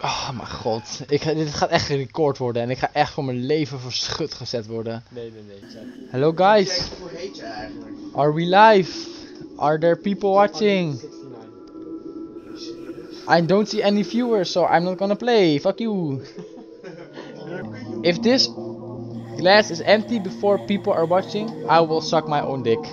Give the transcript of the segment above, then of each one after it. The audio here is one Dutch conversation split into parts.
Oh mijn god, dit gaat echt gerecord worden en ik ga echt voor mijn leven voor schut gezet worden. Nee. Hello guys, Hoe heet je eigenlijk? are we live? Are there people watching? 69. I don't see any viewers, so I'm not gonna play. Fuck you. If this glass is empty before people are watching, I will suck my own dick.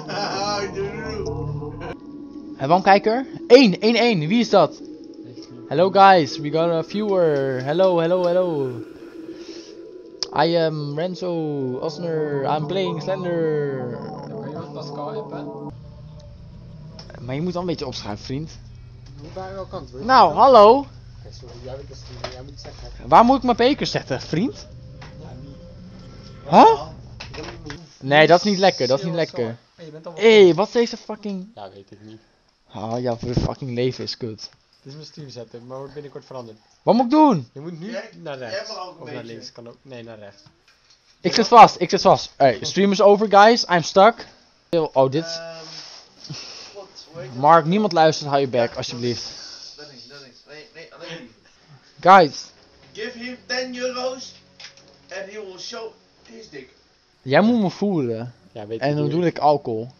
En waarom kijker? 1, wie is dat? Hello guys, we got a viewer. Hello. I am Renzo Osner, I'm playing Slender. Kan je Pascal appen? Maar je moet wel een beetje opschuiven, vriend. Hoe bij welke kant hoor? Nou, hallo. Oké, sorry, jij bent de streamer, jij moet zeggen. Waar moet ik mijn beker zetten, vriend? Ja, niet. Huh? Nee, dat is niet lekker, dat is niet lekker. Hey, je bent al Hé, wat is deze fucking... Ja, weet ik niet. Oh, jouw fucking leven is kut. Dit is mijn stream setup, maar wordt binnenkort veranderd. Wat moet ik doen? Je moet nu naar jij rechts. mag ook een Of naar beetje. links, kan ook. Nee, naar rechts. Ik zit vast. Hey, stream is over guys, I'm stuck. Oh, dit... God, hoe heet Mark, niemand luistert, hou je back, alsjeblieft. dat? niks. Nee, alleen die. Guys, Give him 10 euro's and he will show his dick. jij moet me voelen. Ja, weet En dan niet. bedoel ik alcohol.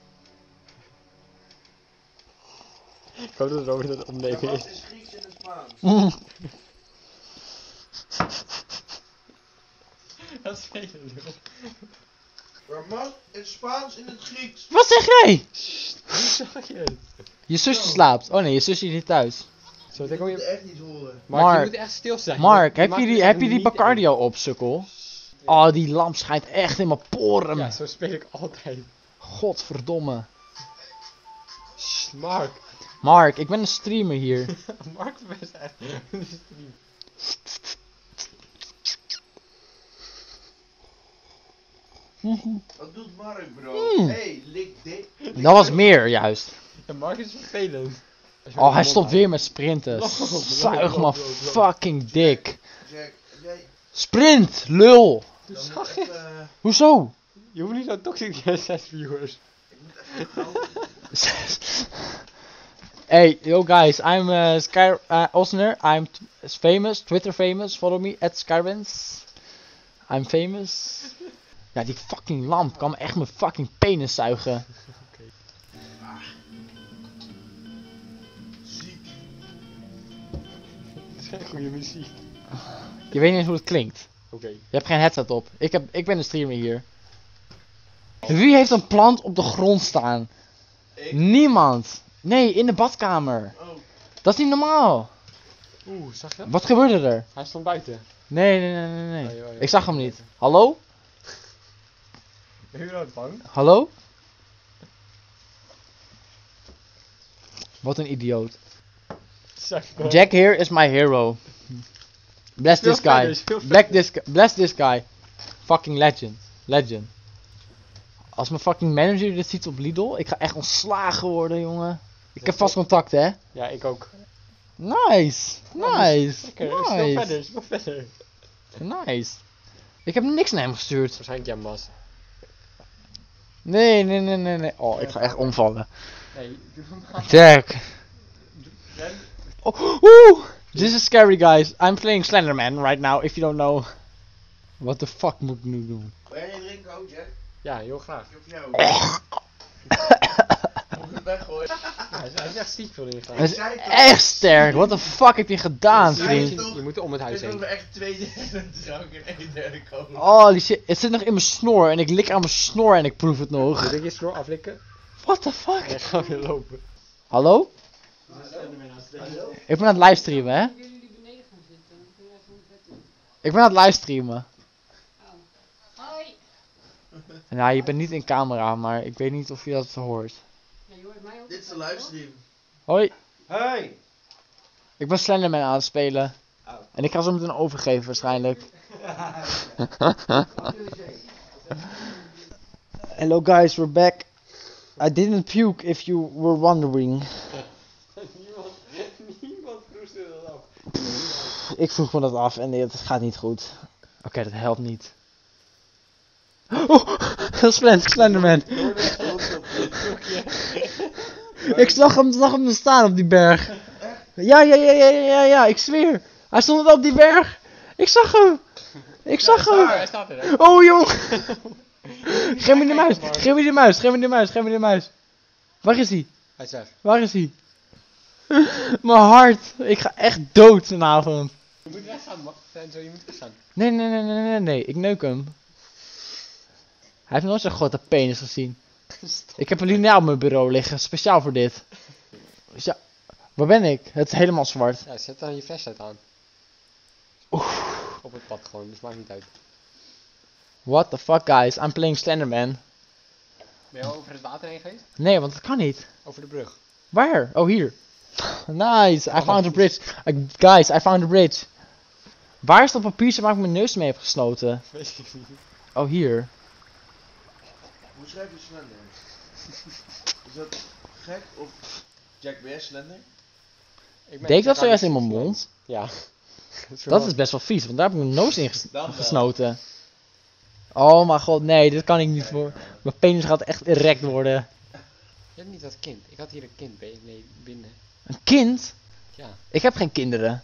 Ik hoop dat Robert het opnemen Maar is. wat is Grieks in het Spaans? Dat is veel lul. Ramas in het Spaans in het Grieks. Wat zeg jij? Hoe zag je het? Je zusje slaapt. Oh nee, je zusje is niet thuis. Zo, dan Ik kom moet je... het echt niet horen. Mark, je Mark. moet echt stil zijn. Mark, Je heb maakt je het die niet Bacardi al op, sukkel? Oh, die lamp schijnt echt in mijn poren. Ja, zo speel ik altijd. Godverdomme. Sst, Mark. Mark, ik ben een streamer hier. Mark best echt een stream. Wat doet Mark, bro? Hey, lik dik. Dat was meer, juist. Ja, Mark is vervelend. Oh, hij stopt weer met sprinten. Loop, Zuig loop, me loop. fucking dik. Jack, heb jij Sprint, lul. dan zag nog je? even... Hoezo? Je hoeft niet zo toxic te zijn, 6 viewers. Ik moet even gauw... Hey, yo guys, I'm Osner. I'm famous, Twitter famous. Follow me at Skyrens. I'm famous. Ja, die fucking lamp kan me echt mijn fucking penis zuigen. Ziek. Het is geen goede muziek. Je weet niet eens hoe het klinkt. Oké. Je hebt geen headset op. Ik ben de streamer hier. Wie heeft een plant op de grond staan? Ik? Niemand. Nee, in de badkamer. Oh. Dat is niet normaal. Oeh, zag je? Wat gebeurde er? Hij stond buiten. Nee. Oh, ja. Ik zag hem niet. Hallo? Ben je nou bang? Hallo? Wat een idioot. Zeg maar. Jack here is my hero. Bless this Veel guy. verder, veel verder. Bless this guy. Fucking legend. Als mijn fucking manager dit ziet op Lidl, ik ga echt ontslagen worden, jongen. Ik heb vast contact, hè? Ja, ik ook. Nice. Lekker, speel verder. Nice. Ik heb niks naar hem gestuurd. Waarschijnlijk Jan Bas. Nee. Oh, ik ga echt omvallen. Nee, doe normaal. Jack. Oh, oeh! This is scary, guys. I'm playing Slenderman right now, if you don't know. What the fuck moet ik nu doen? Wil jij niet drinken ook, Jack? Ja, heel graag. Ik heb jou. Moet ik het weggooien? Ja, hij is echt ziek veel ingegaan. Dat is echt sterk. What the fuck heb je gedaan, vriend? Je moet om het huis Ik heen. wil echt 2/3 drank en 1/3 kolen. Holy shit, het zit nog in mijn snor en ik lik aan mijn snor en ik proef het nog. Wil ik je snor aflikken? What the fuck? En dan gaan we weer lopen. Hallo? Ik ben aan het livestreamen, hè? Kunnen jullie beneden gaan zitten? Dan kunnen we even een vet doen. Ik ben aan het livestreamen. Hoi! Nou, je bent niet in camera, maar ik weet niet of je dat hoort. Ja, je hoort mij ook. Dit is een livestream. Hoi, Hey! ik ben Slenderman aan het spelen. Oh. En ik ga zo meteen overgeven waarschijnlijk. Hello guys, we're back. I didn't puke if you were wondering. Niemand vroeg zich dat af. Ik vroeg me dat af en het gaat niet goed. Oké, dat helpt niet. Oh, dat is Slenderman. Ik zag hem staan op die berg. Ja, ik zweer. Hij stond op die berg. Ik zag hem. Ik zag hem. Hij staat er, hè? Oh jong. Geef me de muis. Geef me de muis. Geef me de muis. Geef me de muis. Waar is hij? Hij is weg. Waar is hij? Mijn hart. Ik ga echt dood vanavond. Je moet weggaan, man. Zo, je moet weggaan. Nee. Ik neuk hem. Hij heeft nooit zo'n grote penis gezien. Ik heb een lineaal op mijn bureau liggen. Speciaal voor dit. Ja. Waar ben ik? Het is helemaal zwart. Ja, zet dan je flashlight aan. Op het pad gewoon, dus maakt niet uit. What the fuck guys. I'm playing Slenderman. Ben je al over het water heen geweest? Nee, want dat kan niet. Over de brug. Waar? Oh, hier. Nice. I found a bridge. Guys, I found a bridge. Waar is dat papiertje waar ik mijn neus mee heb gesnoten? Weet ik niet. Oh, hier. Hoe schrijf je slender? Is dat gek of Jack weer slender? Deed ik dat zojuist in mijn mond? Ja. Dat is best wel vies, want daar heb ik mijn neus in Dat wel. gesnoten. Oh mijn god, nee, dit kan ik niet voor. Mijn penis gaat echt erect worden. Je hebt niet dat kind. Ik had hier een kind binnen. Een kind? Ja. Ik heb geen kinderen.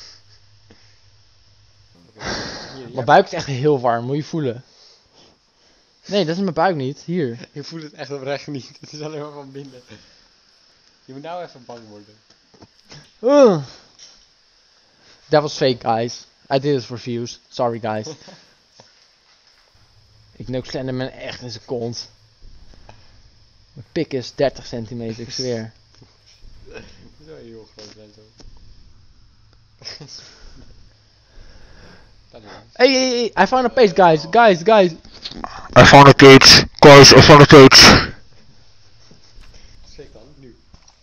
Hier, Mijn buik is echt heel warm, moet je voelen. Nee, dat is mijn buik niet. Hier. Je voelt het echt oprecht niet. Het is alleen maar van binnen. Je moet nou even bang worden. That was fake, guys. I did it for views. Sorry, guys. Ik neuk Slenderman echt in zijn kont. Mijn pik is 30 centimeter, ik zweer. Zo heel groot ben zo. Dat is het. Hey, I found a page, guys. I found a page. Guys, I found a page. Schrik dan, nu.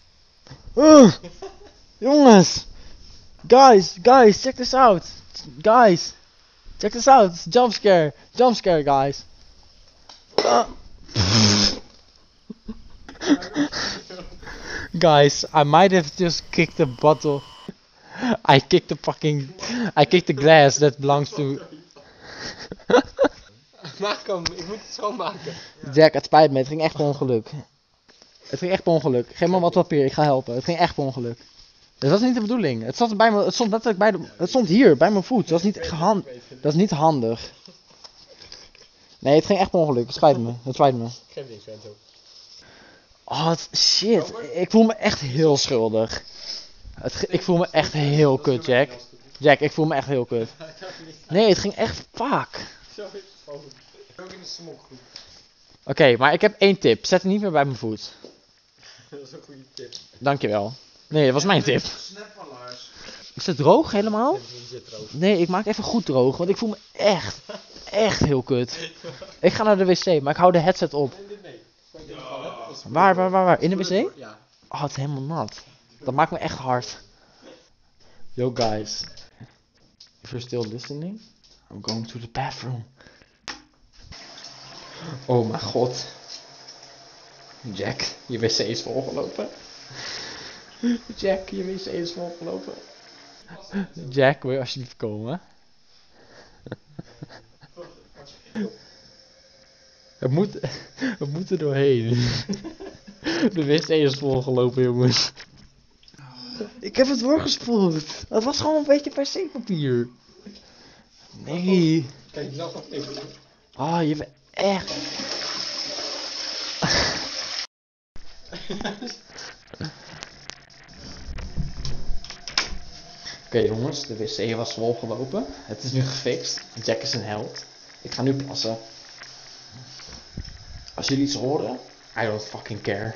Jongens. Guys, check this out. Guys, check this out. It's a jump scare, guys. Guys, I might have just kicked the bottle. I kicked the glass that belongs to Maak hem, ik moet het schoonmaken. Jack. Het spijt me, het ging echt per ongeluk. Geef me wat papier, ik ga helpen. Het ging echt per ongeluk. Dat was niet de bedoeling. Het stond bij me, het stond letterlijk bij de, het stond hier, bij mijn voet. Dat is niet dat is niet handig. Nee, het ging echt per ongeluk. Het spijt me. Geef niks, Renzo. Oh, shit. Ik voel me echt heel schuldig. Ik voel me echt heel kut, Jack. Jack, ik voel me echt heel kut. Nee, het ging echt fuck. Zo is het gewoon. Ook in de smokgroep. Oké, maar ik heb één tip. Zet het niet meer bij mijn voet. Dat is een goede tip. Dankjewel. Nee, dat was mijn tip. Snap van Lars. Is het droog helemaal? Die zit er ook. Nee, ik maak even goed droog, want ik voel me echt heel kut. Ik ga naar de wc, maar ik hou de headset op. Neem dit mee. Waar? In de wc? Ja. Oh, het is helemaal nat. Dat maakt me echt hard. Yo guys. If you're still listening, I'm going to the bathroom. Oh mijn god. Jack, je wc is volgelopen. Jack, je wc is volgelopen. Jack, wil je alsjeblieft komen? Het moet er doorheen. De wc is volgelopen, jongens. Ik heb het doorgespoeld. Het was gewoon een beetje wc-papier. Nee. Kijk, zelf nog even. Ah, je bent echt... Oké, jongens, de wc was volgelopen. Het is nu gefixt. Jack is een held. Ik ga nu plassen. Als jullie iets horen, I don't fucking care.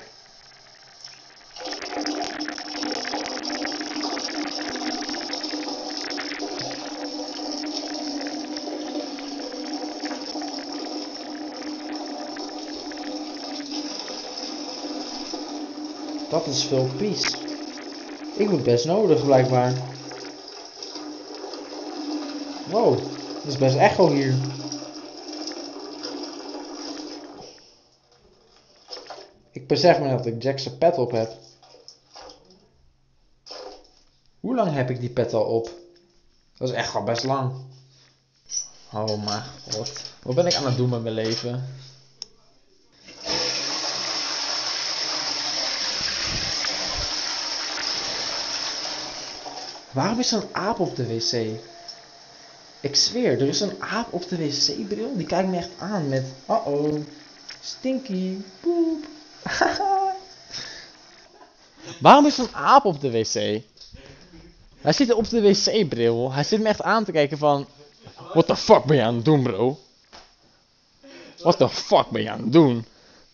Dat is veel pies. Ik moet best nodig, blijkbaar. Wow, dat is best echo hier. Ik besef me dat ik Jack's pet op heb. Hoe lang heb ik die pet al op? Dat is echt al best lang. Oh mijn god. Wat ben ik aan het doen met mijn leven? Waarom is er een aap op de wc? Ik zweer, er is een aap op de wc-bril. Die kijkt me echt aan met... Uh-oh. Stinky. Poep. Waarom is er een aap op de wc? Hij zit op de wc-bril. Hij zit me echt aan te kijken van... What the fuck ben je aan het doen, bro? What the fuck ben je aan het doen?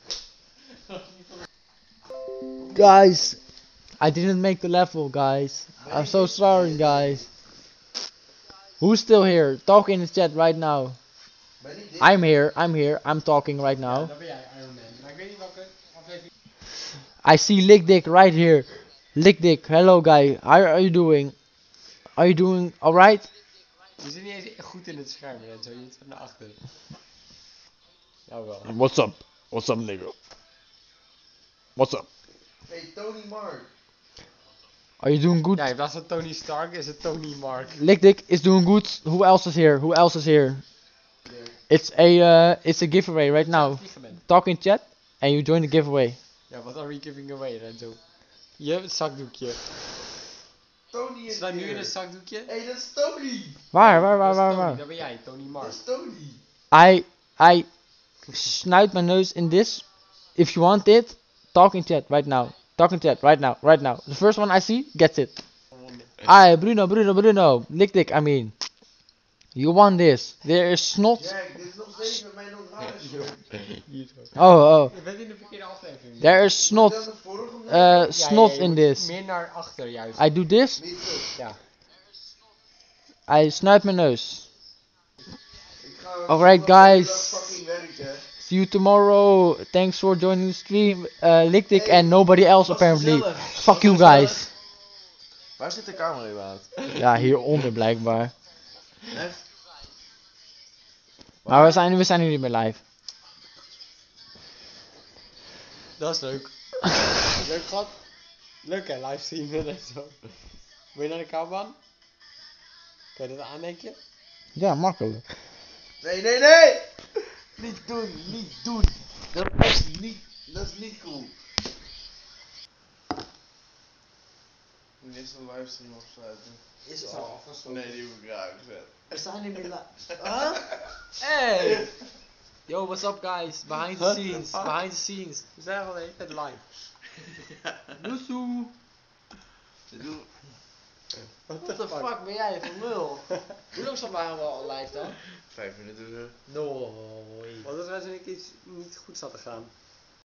Guys, I didn't make the level, guys. I'm so sorry, guys. Who's still here? Talk in the chat right now. Ben ik dit? I'm here, I'm talking right now. Dan ben jij Iron Man. Maar ik weet niet welke aflevering. I see Lick Dick right here. Lick Dick, hello guy. How are you doing? Are you doing alright? Je zit niet eens goed in het scherm en zo. Je zit naar achter. Nou wel. What's up? What's up, nigga? What's up? Hey, Tony Mark. Are you doing good? Ja, in plaats van Tony Stark is het Tony Mark. Lick Dick is doing good. Who else is here? Who else is here? It's a giveaway right now. Vliegen bent. Talk in chat and you join the giveaway. Ja, wat are we giving away, Renzo? Je hebt het zakdoekje. Tony is Sluit nu hier. in het zakdoekje. Hey, dat is Tony. Waar? Dat is Tony, dat ben jij, Tony Dat Mark. is Tony. I snuit my nose in this. If you want it, talk in chat right now. Talk in chat right now. The first one I see gets it. Bruno. Lick Dick, I mean. You want this. There is snot. Jack, dit is nog steeds met mijn oranje. Oh. Je bent in de verkeerde aflevering. There is snot. Dat is de vorige Snot Ja, je in moet this. Meer naar achter juist. I do this. Niet terug. Ja. I snuit my nose. Ik ga Alright, zondag guys. dat fucking werken. See you tomorrow. Thanks for joining the stream. Lick Dick and nobody else apparently. Fuck you guys. Waar zit de camera überhaupt? Ja, hieronder blijkbaar. Echt? Maar we zijn nu niet meer live. Dat is leuk. Leuk gehad. Leuk hè, livestreamen en zo. Wil je naar de kabaan? Kan je dat aan, denk je? Ja, makkelijk. Nee! Niet doen. Dat is niet cool. Nu is de livestream afsluiten. Is het al afgesloten? Nee, die hoef ik eruit gezet. We zijn niet meer live. Huh? Hey! Yo, what's up guys? Behind the scenes. Behind the scenes. We zijn gewoon de hele tijd live. Doezoe. What the fuck ben jij voor lul? Hoe lang waren we al live dan? 5 minuten. Nooit. Wat als wij zo'n iets niet goed zat te gaan?